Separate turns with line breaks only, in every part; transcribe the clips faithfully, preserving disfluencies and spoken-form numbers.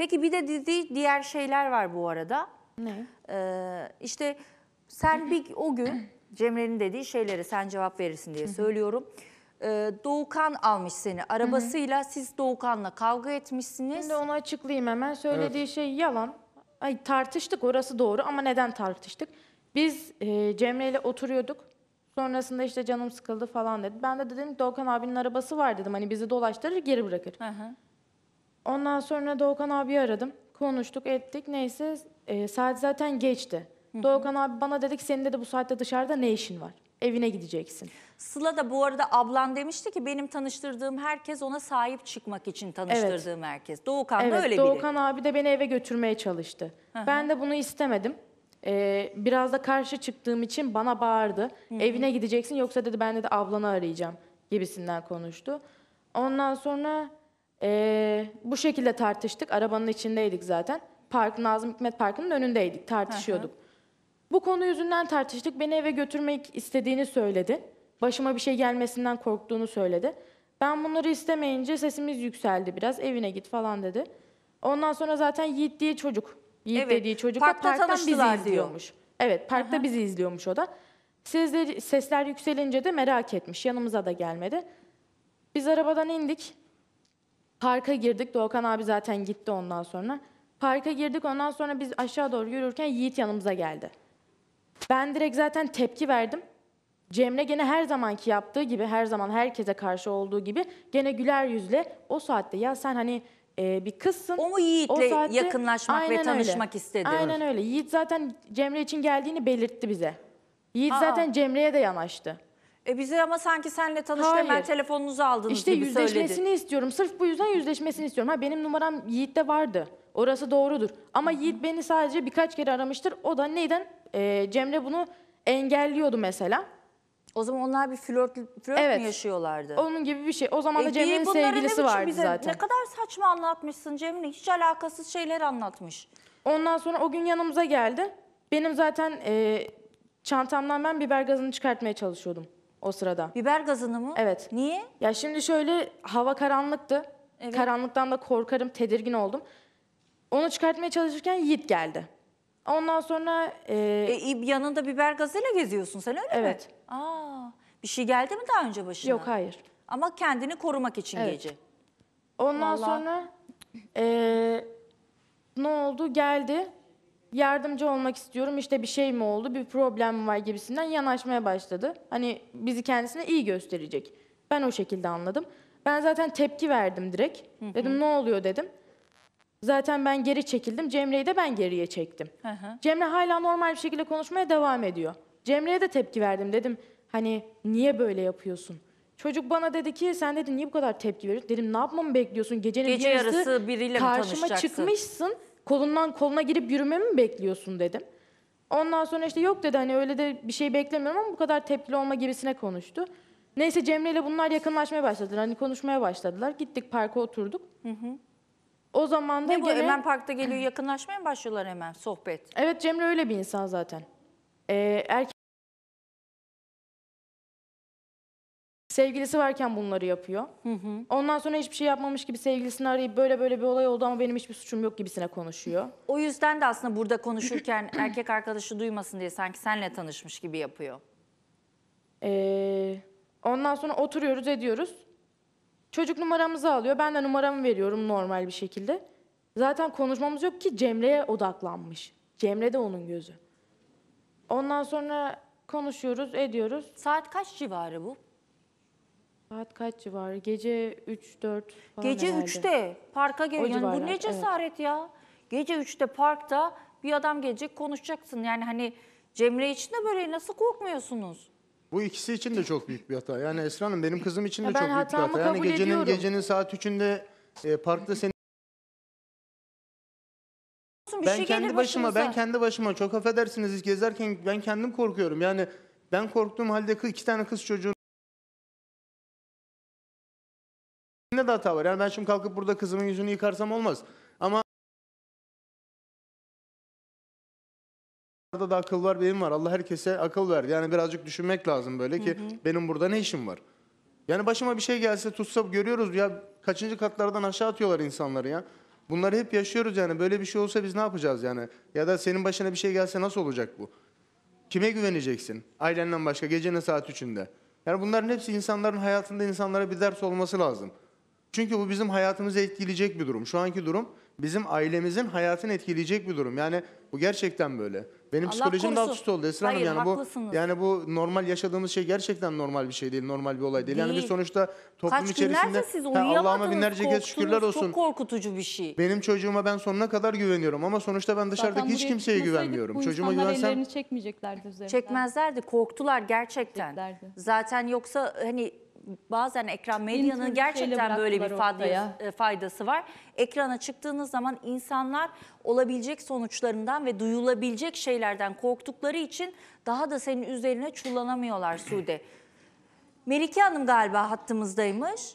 Peki bir de dediği diğer şeyler var bu arada.
Ne?
Ee, işte sen bir o gün Cemre'nin dediği şeyleri sen cevap verirsin diye söylüyorum. Ee, Doğukan almış seni arabasıyla, siz Doğukan'la kavga etmişsiniz.
Şimdi onu açıklayayım hemen. Söylediği şey yalan. Ay, tartıştık, orası doğru ama neden tartıştık? Biz e, Cemre ile oturuyorduk. Sonrasında işte canım sıkıldı falan dedi. Ben de dedim Doğukan abinin arabası var dedim. Hani bizi dolaştırır geri bırakır.
Hı hı.
Ondan sonra Doğukan abiyi aradım. Konuştuk ettik. Neyse e, saat zaten geçti. Hı hı. Doğukan abi bana dedi ki senin de bu saatte dışarıda ne işin var? Evine gideceksin.
Sıla da bu arada ablan demişti ki benim tanıştırdığım herkes ona sahip çıkmak için tanıştırdığım evet. herkes. Doğukan
evet,
da öyle
Doğukan
biri.
abi de beni eve götürmeye çalıştı. Hı hı. Ben de bunu istemedim. Ee, biraz da karşı çıktığım için bana bağırdı. Hı hı. Evine gideceksin yoksa dedi ben de ablanı arayacağım gibisinden konuştu. Ondan sonra e, bu şekilde tartıştık. Arabanın içindeydik zaten. Park, Nazım Hikmet Parkı'nın önündeydik. Tartışıyorduk. Hı hı. Bu konu yüzünden tartıştık. Beni eve götürmek istediğini söyledi. Başıma bir şey gelmesinden korktuğunu söyledi. Ben bunları istemeyince sesimiz yükseldi biraz. Evine git falan dedi. Ondan sonra zaten Yiğit diye çocuk. Yiğit evet. dediği çocuk da parktan bizi izliyormuş. Diyor. Evet, parkta Aha. bizi izliyormuş o da. Sesler, sesler yükselince de merak etmiş. Yanımıza da gelmedi. Biz arabadan indik. Parka girdik. Doğukan abi zaten gitti ondan sonra. Parka girdik. Ondan sonra biz aşağı doğru yürürken Yiğit yanımıza geldi. Ben direkt zaten tepki verdim. Cemre gene her zamanki yaptığı gibi, her zaman herkese karşı olduğu gibi gene güler yüzle o saatte ya sen hani e, bir kızsın.
O mu Yiğit'le saatte, yakınlaşmak ve tanışmak
öyle.
istedi?
Aynen öyle. Yiğit zaten Cemre için geldiğini belirtti bize. Yiğit Aa. zaten Cemre'ye de yanaştı.
E bize ama sanki seninle tanıştı hemen telefonunuzu aldınız
işte
gibi söyledi. İşte
yüzleşmesini istiyorum. Sırf bu yüzden yüzleşmesini istiyorum. Ha benim numaram Yiğit'te vardı. Orası doğrudur. Ama Hı -hı. Yiğit beni sadece birkaç kere aramıştır. O da neyden? E, Cemre bunu engelliyordu mesela.
O zaman onlar bir flört, flört
evet.
mü yaşıyorlardı?
Onun gibi bir şey. O zaman da e, Cemre'nin sevgilisi vardı bize, zaten.
Ne kadar saçma anlatmışsın Cemre. Hiç alakasız şeyler anlatmış.
Ondan sonra o gün yanımıza geldi. Benim zaten e, çantamdan ben biber gazını çıkartmaya çalışıyordum o sırada.
Biber gazını mı?
Evet.
Niye?
Ya şimdi şöyle hava karanlıktı. Evet. Karanlıktan da korkarım, tedirgin oldum. Onu çıkartmaya çalışırken Yiğit geldi. Ondan sonra... E,
e, yanında biber gazıyla geziyorsun sen öyle
evet.
mi? Evet. Aa, bir şey geldi mi daha önce başına?
Yok, hayır.
Ama kendini korumak için evet. gece.
Ondan Vallahi... sonra e, ne oldu? Geldi. Yardımcı olmak istiyorum. İşte bir şey mi oldu? Bir problem mi var gibisinden yanaşmaya başladı. Hani bizi kendisine iyi gösterecek. Ben o şekilde anladım. Ben zaten tepki verdim direkt. Hı hı. Dedim ne oluyor dedim. Zaten ben geri çekildim. Cemre'yi de ben geriye çektim. Hı hı. Cemre hala normal bir şekilde konuşmaya devam ediyor. Cemre'ye de tepki verdim. Dedim hani niye böyle yapıyorsun? Çocuk bana dedi ki sen dedi niye bu kadar tepki veriyorsun? Dedim ne yapmamı bekliyorsun? Gecenin
Gece
bir
yarısı biriyle mi tanışacaksın?
Karşıma çıkmışsın. Kolundan koluna girip yürümemi mi bekliyorsun dedim. Ondan sonra işte yok dedi hani öyle de bir şey beklemiyorum ama bu kadar tepkili olma gibisine konuştu. Neyse Cemre ile bunlar yakınlaşmaya başladılar. Hani konuşmaya başladılar. Gittik parka oturduk. Hı hı. O zaman da
ne bu
gene...
hemen parkta geliyor yakınlaşmaya mı başlıyorlar hemen sohbet?
Evet Cemre öyle bir insan zaten. Ee, erkek sevgilisi varken bunları yapıyor. Hı hı. Ondan sonra hiçbir şey yapmamış gibi sevgilisini arayıp böyle böyle bir olay oldu ama benim hiçbir suçum yok gibisine konuşuyor.
O yüzden de aslında burada konuşurken erkek arkadaşı duymasın diye sanki seninle tanışmış gibi yapıyor.
Ee, ondan sonra oturuyoruz ediyoruz. Çocuk numaramızı alıyor. Ben de numaramı veriyorum normal bir şekilde. Zaten konuşmamız yok ki Cemre'ye odaklanmış. Cemre de onun gözü. Ondan sonra konuşuyoruz, ediyoruz.
Saat kaç civarı bu?
Saat kaç civarı? Gece üç dört falan
Gece
herhalde.
üçte parka geliyor. Yani bu ne cesaret evet. ya? Gece üçte parkta bir adam gelecek konuşacaksın. Yani hani Cemre için de böyle nasıl korkmuyorsunuz?
Bu ikisi için de çok büyük bir hata. Yani Esra Hanım benim kızım için de
ya
çok büyük bir hata. Yani gecenin
ediyorum.
gecenin saat üçünde e, parkta seni
Bir
ben
şey
kendi başıma başınıza. ben kendi başıma çok affedersiniz gezerken ben kendim korkuyorum. Yani ben korktuğum halde iki tane kız çocuğun ne de hata var. Yani ben şimdi kalkıp burada kızımın yüzünü yıkarsam olmaz. Ama da akıl var benim var. Allah herkese akıl verdi. Yani birazcık düşünmek lazım böyle ki hı hı. benim burada ne işim var? Yani başıma bir şey gelse tutsa görüyoruz ya kaçıncı katlardan aşağı atıyorlar insanları ya. Bunları hep yaşıyoruz yani. Böyle bir şey olsa biz ne yapacağız yani? Ya da senin başına bir şey gelse nasıl olacak bu? Kime güveneceksin? Ailenden başka gecenin saat üçünde. Yani bunların hepsi insanların hayatında insanlara bir ders olması lazım. Çünkü bu bizim hayatımızı etkileyecek bir durum. Şu anki durum bizim ailemizin hayatını etkileyecek bir durum. Yani bu gerçekten böyle. Benim
Allah
psikolojim de alt
korusun.
üst oldu Esra Hanım.
Hayır,
Yani bu
haklısınız.
yani bu normal yaşadığımız şey gerçekten normal bir şey değil, normal bir olay değil. Yani biz
Değil.
sonuçta toplum
Kaç
içerisinde
günlerce siz
Ha,
uyuyamadınız,
Allah'ıma binlerce kez şükürler
korktunuz.
olsun.
Çok korkutucu bir şey.
Benim çocuğuma ben sonuna kadar güveniyorum ama sonuçta ben dışarıdaki
Zaten
hiç
buraya
kimseye
çıkmasaydık
güvenmiyorum.
bu
Çocuğuma
insanlar
güvensem
ellerini çekmeyeceklerdi üzerinden.
Çekmezlerdi, korktular gerçekten.
Çeklerdi.
Zaten yoksa hani bazen ekran medyanın
Türkiye'yle
gerçekten böyle bir
bıraktılar
faydası,
ortaya.
e, faydası var. Ekrana çıktığınız zaman insanlar olabilecek sonuçlarından ve duyulabilecek şeylerden korktukları için daha da senin üzerine çullanamıyorlar Sude. Melike Hanım galiba hattımızdaymış.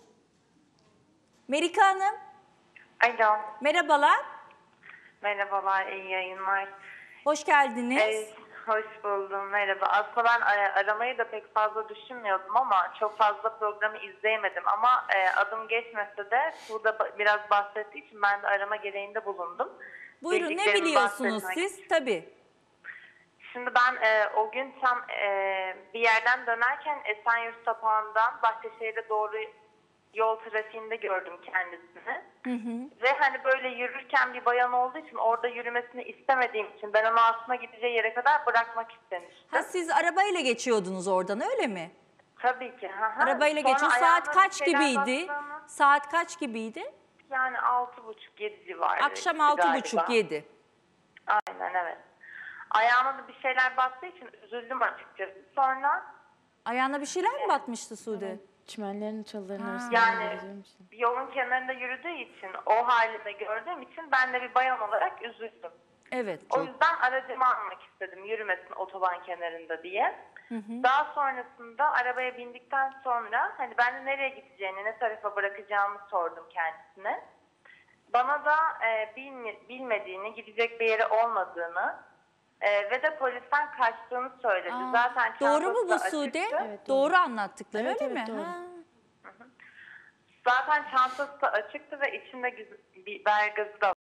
Melike Hanım,
Alo,
merhabalar,
merhabalar, iyi yayınlar.
hoş geldiniz.
Ee, hoş buldum, merhaba. Aslında ben e, aramayı da pek fazla düşünmüyordum ama çok fazla programı izleyemedim. Ama e, adım geçmese de burada ba- biraz bahsettiği için ben de arama gereğinde bulundum.
Buyurun, ne
Bildiklerimi
biliyorsunuz
bahsetmek
siz? Tabii.
Şimdi ben e, o gün tam e, bir yerden dönerken Esenyurt Sapağı'ndan Bahçeşehir'e doğru yol trafiğinde gördüm kendisini. Hı hı. Ve hani böyle yürürken bir bayan olduğu için orada yürümesini istemediğim için ben onu aslında gideceği yere kadar bırakmak istemiştim.
Ha, siz arabayla geçiyordunuz oradan öyle mi?
Tabii ki. Hı hı.
Arabayla
Sonra
geçiyor. Saat
ayağıma
kaç
bir şeyler
gibiydi?
bastığını-
Saat kaç gibiydi?
Yani altı buçuk yedi civarı.
Akşam altı buçuk yedi.
Aynen, evet. Ayağıma da bir şeyler bastığı için üzüldüm açıkçası. Sonra
Ayağına bir şeyler mi batmıştı Sude?
Çimenlerin çalılarının arasında
yani
geziyor musun?
bir yolun kenarında yürüdüğü için, o halinde gördüğüm için ben de bir bayan olarak üzüldüm.
Evet.
O yüzden aracımı almak istedim yürümesin otoban kenarında diye. Hı hı. Daha sonrasında arabaya bindikten sonra hani ben de nereye gideceğini, ne tarafa bırakacağımı sordum kendisine. Bana da e, bilmi- bilmediğini, gidecek bir yeri olmadığını e, ve de polisten kaçtığını söyledi.
Aa,
Zaten
doğru mu bu
çantası da
Sude?
açıktı.
Evet,
doğru. anlattıkları
Evet,
öyle
evet,
mi?
doğru.
Ha.
Zaten çantası da açıktı ve içinde güz- biber gazı da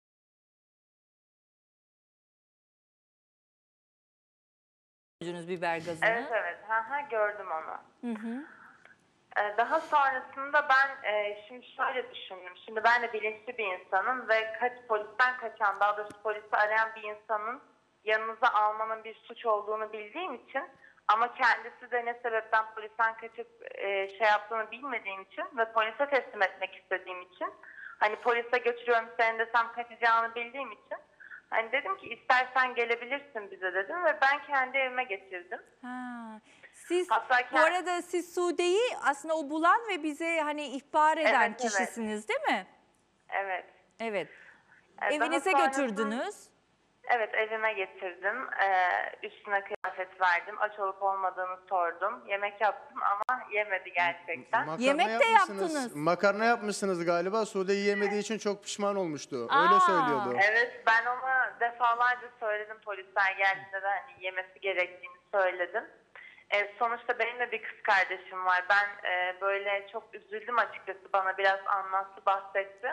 Gördünüz biber gazını.
Evet, evet. Hı hı, gördüm onu.
Hı hı.
Ee, Daha sonrasında ben e, şimdi şöyle düşündüm. Şimdi ben de bilinçli bir insanım ve kaç, polisten kaçan, daha doğrusu polisi arayan bir insanın yanınıza almanın bir suç olduğunu bildiğim için ama kendisi de ne sebepten polisten kaçıp e, şey yaptığını bilmediğim için ve polise teslim etmek istediğim için hani polise götürüyorum seni desem kaçacağını bildiğim için hani dedim ki istersen gelebilirsin bize dedim ve ben kendi evime getirdim.
Ha. Siz
Hatta
bu
kend-
arada siz Sude'yi aslında o bulan ve bize hani ihbar eden
Evet, evet.
kişisiniz değil mi?
Evet.
Evet.
Ee, daha
Evinize
sonrasında-
götürdünüz.
Evet, evime getirdim. Ee, üstüne kıyafet verdim. Aç olup olmadığını sordum. Yemek yaptım ama yemedi gerçekten.
makarna
Yemek de
yapmışsınız.
yaptınız.
Makarna yapmışsınız galiba. Sude yiyemediği için çok pişman olmuştu. Öyle
Aa.
söylüyordu.
Evet, ben ona defalarca söyledim. Polisler geldiğinde de hani yemesi gerektiğini söyledim. Ee, sonuçta benim de bir kız kardeşim var. Ben e, böyle çok üzüldüm açıkçası. Bana biraz anlattı, bahsetti.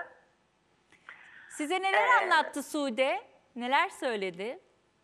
Size neler
Ee,
anlattı Sude? Neler söyledi?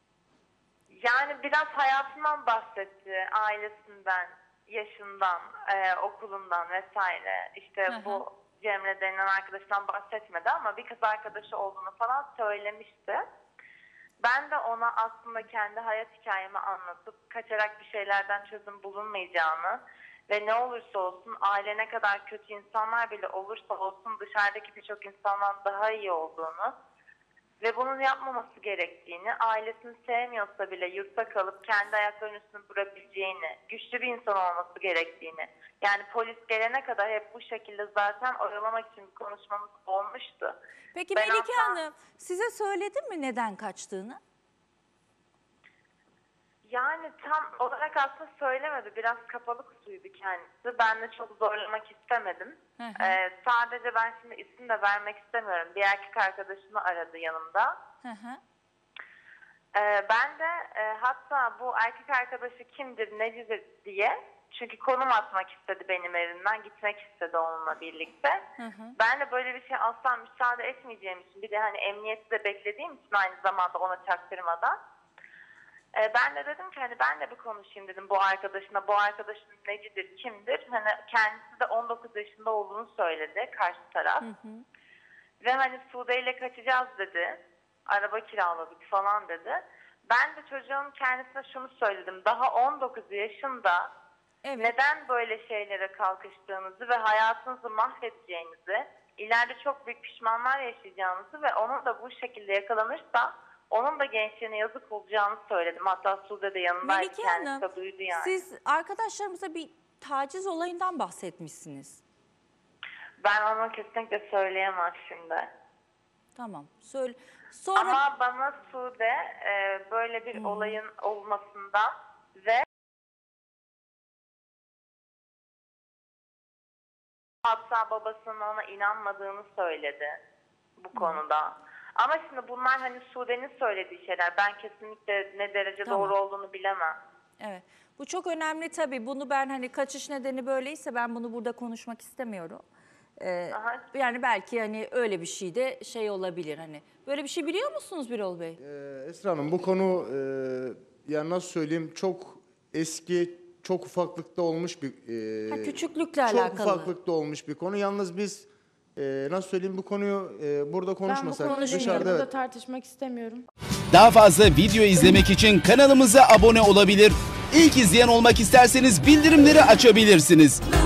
Yani biraz hayatından bahsetti, ailesinden, yaşından, e, okulundan vesaire. İşte
Hı hı.
bu Cemre denilen arkadaştan bahsetmedi ama bir kız arkadaşı olduğunu falan söylemişti. Ben de ona aslında kendi hayat hikayemi anlatıp kaçarak bir şeylerden çözüm bulunmayacağını ve ne olursa olsun aile ne kadar kötü insanlar bile olursa olsun dışarıdaki birçok insandan daha iyi olduğunu ve bunun yapmaması gerektiğini, ailesini sevmiyorsa bile yurtta kalıp kendi ayaklarının üstünde durabileceğini, güçlü bir insan olması gerektiğini, yani polis gelene kadar hep bu şekilde zaten oyalamak için bir konuşmamız olmuştu.
Peki
Ben
Melike
asla-
Hanım size söyledi mi neden kaçtığını?
Yani tam olarak aslında söylemedi. Biraz kapalı kutuydu kendisi. Ben de çok zorlamak istemedim.
Hı hı.
Ee, sadece ben şimdi isim de vermek istemiyorum. Bir erkek arkadaşımı aradı yanımda.
Hı hı.
Ee, ben de e, hatta bu erkek arkadaşı kimdir, necidir diye Çünkü konum atmak istedi benim evimden. Gitmek istedi onunla birlikte.
Hı hı.
Ben de böyle bir şey asla müsaade etmeyeceğim için, bir de hani emniyeti de beklediğim için aynı zamanda ona çaktırmadan. Ee, ben de dedim ki hani ben de bir konuşayım dedim bu arkadaşına. Bu arkadaşın necidir, kimdir? Hani kendisi de on dokuz yaşında olduğunu söyledi karşı taraf.
Hı hı.
Ve hani Sude ile kaçacağız dedi. Araba kiraladık falan dedi. Ben de çocuğun kendisine şunu söyledim. Daha on dokuz yaşında
Evet.
neden böyle şeylere kalkıştığınızı ve hayatınızı mahvedeceğinizi, ileride çok büyük pişmanlar yaşayacağınızı ve onun da bu şekilde yakalanırsa onun da gençliğine yazık olacağını söyledim. Hatta Sude de yanındaydı,
Melike
kendisi
Hanım,
de duydu yani.
siz arkadaşlarımıza bir taciz olayından bahsetmişsiniz.
Ben onu kesinlikle söyleyemem şimdi.
Tamam. Söyle. Sonra
Ama bana Sude e, böyle bir olayın olmasından ve hatta babasının ona inanmadığını söyledi bu konuda. Ama şimdi bunlar hani Sude'nin söylediği şeyler. Ben kesinlikle ne derece
Tamam.
doğru olduğunu bilemem.
evet. Bu çok önemli tabii. Bunu ben hani kaçış nedeni böyleyse ben bunu burada konuşmak istemiyorum. Ee,
Aha.
yani belki hani öyle bir şey de şey olabilir hani. Böyle bir şey biliyor musunuz Birol Bey?
Ee, Esra Hanım bu konu e, yani nasıl söyleyeyim çok eski, çok ufaklıkta olmuş bir e,
Ha, küçüklükle
çok
alakalı.
ufaklıkta olmuş bir konu. Yalnız biz e, nasıl söyleyeyim bu konuyu e, burada
Ben bu
konuşmasak
konuyu
dışarıda
burada
evet.
tartışmak istemiyorum.
Daha fazla video izlemek için kanalımıza abone olabilir. İlk izleyen olmak isterseniz bildirimleri açabilirsiniz.